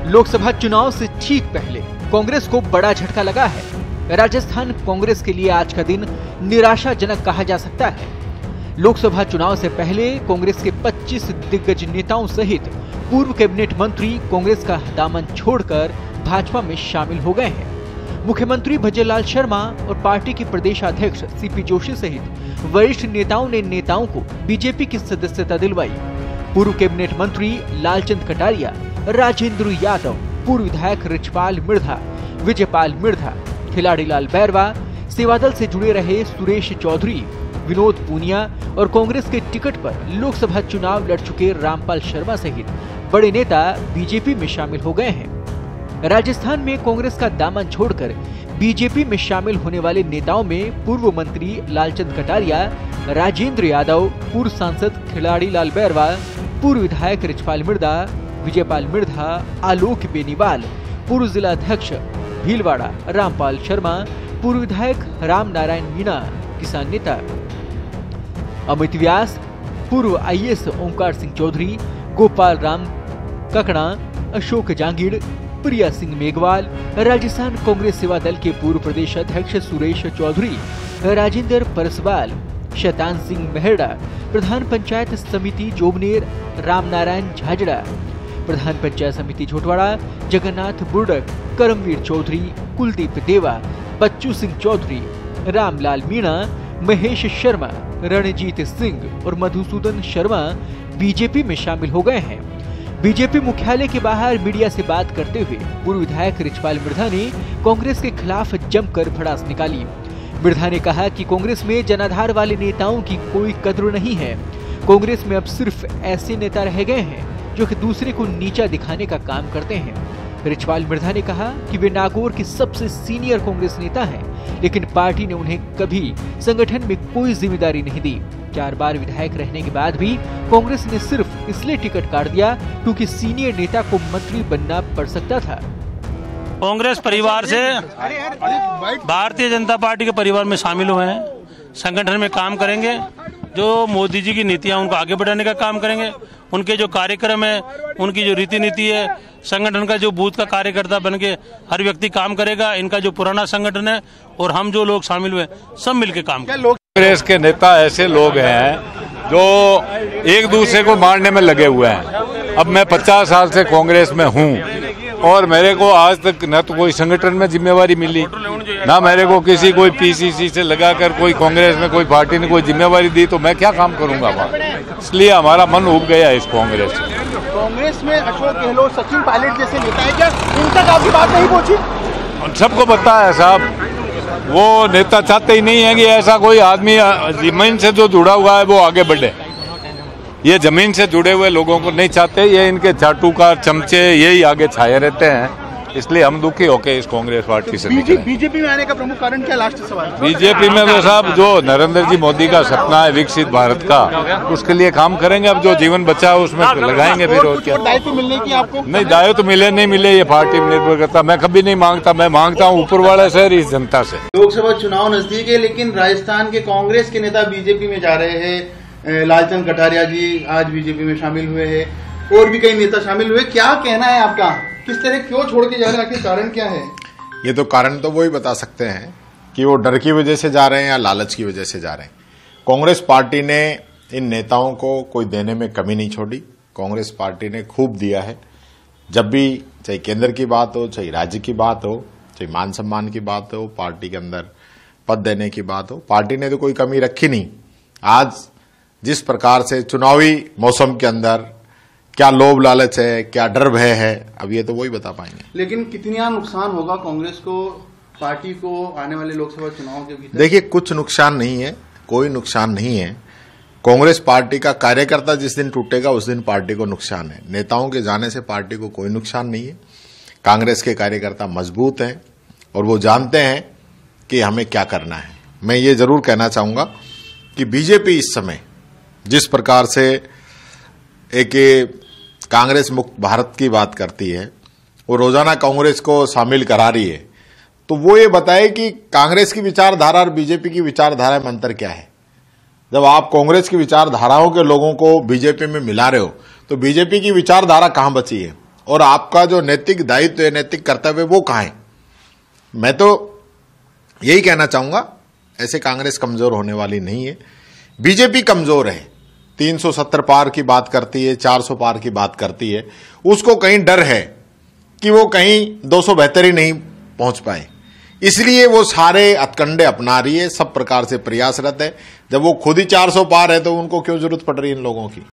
लोकसभा चुनाव से ठीक पहले कांग्रेस को बड़ा झटका लगा है। राजस्थान कांग्रेस के लिए आज का दिन निराशाजनक कहा जा सकता है। लोकसभा चुनाव से पहले कांग्रेस के 25 दिग्गज नेताओं सहित पूर्व कैबिनेट मंत्री कांग्रेस का दामन छोड़कर भाजपा में शामिल हो गए हैं। मुख्यमंत्री भजनलाल शर्मा और पार्टी के प्रदेश अध्यक्ष सीपी जोशी सहित वरिष्ठ नेताओं ने नेताओं को बीजेपी की सदस्यता दिलवाई। पूर्व कैबिनेट मंत्री लालचंद कटारिया, राजेंद्र यादव, पूर्व विधायक रिचपाल मिर्धा, विजयपाल मिर्धा, खिलाड़ीलाल बैरवा, सेवादल से जुड़े रहे सुरेश चौधरी, विनोद पूनिया और कांग्रेस के टिकट पर लोकसभा चुनाव लड़ चुके रामपाल शर्मा सहित बड़े नेता बीजेपी में शामिल हो गए हैं। राजस्थान में कांग्रेस का दामन छोड़कर बीजेपी में शामिल होने वाले नेताओं में पूर्व मंत्री लालचंद कटारिया, राजेंद्र यादव, पूर्व सांसद खिलाड़ीलाल बैरवा, पूर्व विधायक रिचपाल मिर्धा, विजयपाल मिर्धा, आलोक बेनीवाल, पूर्व जिला अध्यक्ष भीलवाड़ा रामपाल शर्मा, पूर्व विधायक राम नारायण मीणा, किसान नेता अमित व्यास, पूर्व आईएएस ओंकार सिंह चौधरी, गोपाल राम ककड़ा, अशोक जांगीड़, प्रिया सिंह मेघवाल, राजस्थान कांग्रेस सेवा दल के पूर्व प्रदेश अध्यक्ष सुरेश चौधरी, राजेंद्र परसवाल, शैतान सिंह मेहड़ा, प्रधान पंचायत समिति जोबनेर रामनारायण झाजड़ा, प्रधान पंचायत समिति झोटवाड़ा जगन्नाथ बुर्डक, करमवीर चौधरी, कुलदीप देवा, बच्चू सिंह चौधरी, रामलाल मीणा, महेश शर्मा, रणजीत सिंह और मधुसूदन शर्मा बीजेपी में शामिल हो गए हैं। बीजेपी मुख्यालय के बाहर मीडिया से बात करते हुए पूर्व विधायक रिचपाल मिर्धा ने कांग्रेस के खिलाफ जमकर भड़ास निकाली। मिर्धा ने कहा कि कांग्रेस में जनाधार वाले नेताओं की कोई कद्र नहीं है। कांग्रेस में अब सिर्फ ऐसे नेता रह गए हैं जो कि दूसरे को नीचा दिखाने का काम करते हैं। रिचपाल मिर्धा ने कहा कि वे नागौर के सबसे सीनियर कांग्रेस नेता हैं, लेकिन पार्टी ने उन्हें कभी संगठन में कोई जिम्मेदारी नहीं दी। 4 बार विधायक रहने के बाद भी कांग्रेस ने सिर्फ इसलिए टिकट काट दिया क्योंकि सीनियर नेता को मंत्री बनना पड़ सकता था। कांग्रेस परिवार से भारतीय जनता पार्टी के परिवार में शामिल हुए हैं, संगठन में काम करेंगे, जो मोदी जी की नीतियां उनको आगे बढ़ाने का काम करेंगे। उनके जो कार्यक्रम है, उनकी जो रीति नीति है, संगठन का जो बूथ का कार्यकर्ता बन के हर व्यक्ति काम करेगा। इनका जो पुराना संगठन है और हम जो लोग शामिल हुए सब मिलके काम करेंगे। कांग्रेस के नेता ऐसे लोग हैं जो एक दूसरे को मारने में लगे हुए हैं। अब मैं 50 साल से कांग्रेस में हूं और मेरे को आज तक न तो कोई संगठन में जिम्मेवारी मिली, ना मेरे को किसी कोई पीसीसी से लगाकर कोई कांग्रेस में कोई पार्टी ने कोई जिम्मेवारी दी, तो मैं क्या काम करूंगा वहाँ। इसलिए हमारा मन उब गया इस कांग्रेस से। कांग्रेस में अशोक गहलोत, सचिन पायलट जैसे नेता है, क्या इन तक आपकी बात नहीं पहुंची? सबको पता है साहब, वो नेता चाहते ही नहीं है कि ऐसा कोई आदमी जमीन से जो जुड़ा हुआ है वो आगे बढ़े। ये जमीन से जुड़े हुए लोगों को नहीं चाहते, ये इनके चाटुकार चमचे यही आगे छाए रहते हैं। इसलिए हम दुखी होके इस कांग्रेस पार्टी से निकले। बीजेपी में आने का प्रमुख कारण क्या? लास्ट सवाल। बीजेपी में तो साहब जो नरेंद्र जी मोदी का सपना है विकसित भारत का, उसके लिए काम करेंगे। अब जो जीवन बचा है उसमें लगाएंगे। फिर और क्या दायित्व मिलने की आपको? नहीं, दायित्व तो मिले नहीं मिले ये पार्टी पर निर्भर करता। मैं कभी नहीं मांगता, मैं मांगता हूँ ऊपर वाले से, इस जनता से। लोकसभा चुनाव नजदीक है, लेकिन राजस्थान के कांग्रेस के नेता बीजेपी में जा रहे हैं। लालचंद कटारिया जी आज बीजेपी में शामिल हुए हैं, और भी कई नेता शामिल हुए। क्या कहना है आपका? किस तरह क्यों छोड़ के जा रहे हैं? आखिर कारण क्या है? ये तो कारण तो वो ही बता सकते हैं कि वो डर की वजह से जा रहे हैं या लालच की वजह से जा रहे हैं। कांग्रेस पार्टी ने इन नेताओं को कोई देने में कमी नहीं छोड़ी। कांग्रेस पार्टी ने खूब दिया है। जब भी चाहे केंद्र की बात हो, चाहे राज्य की बात हो, चाहे मान सम्मान की बात हो, पार्टी के अंदर पद देने की बात हो, पार्टी ने तो कोई कमी रखी नहीं। आज जिस प्रकार से चुनावी मौसम के अंदर क्या लोभ लालच है, क्या डर भय है, अब ये तो वही बता पाएंगे। लेकिन कितना नुकसान होगा कांग्रेस को, पार्टी को आने वाले लोकसभा चुनाव के भीतर? देखिए, कुछ नुकसान नहीं है, कोई नुकसान नहीं है। कांग्रेस पार्टी का कार्यकर्ता जिस दिन टूटेगा उस दिन पार्टी को नुकसान है। नेताओं के जाने से पार्टी को कोई नुकसान नहीं है। कांग्रेस के कार्यकर्ता मजबूत हैं और वो जानते हैं कि हमें क्या करना है। मैं ये जरूर कहना चाहूंगा कि बीजेपी इस समय जिस प्रकार से एक कांग्रेस मुक्त भारत की बात करती है, वो रोजाना कांग्रेस को शामिल करा रही है, तो वो ये बताए कि कांग्रेस की विचारधारा और बीजेपी की विचारधारा में अंतर क्या है। जब आप कांग्रेस की विचारधाराओं के लोगों को बीजेपी में मिला रहे हो तो बीजेपी की विचारधारा कहां बची है और आपका जो नैतिक दायित्व है, नैतिक कर्तव्य, वो कहाँ है? मैं तो यही कहना चाहूंगा, ऐसे कांग्रेस कमजोर होने वाली नहीं है। बीजेपी कमजोर है, 370 पार की बात करती है, 400 पार की बात करती है। उसको कहीं डर है कि वो कहीं 272 ही नहीं पहुंच पाए, इसलिए वो सारे हथकंडे अपना रही है, सब प्रकार से प्रयासरत है। जब वो खुद ही 400 पार है तो उनको क्यों जरूरत पड़ रही है इन लोगों की?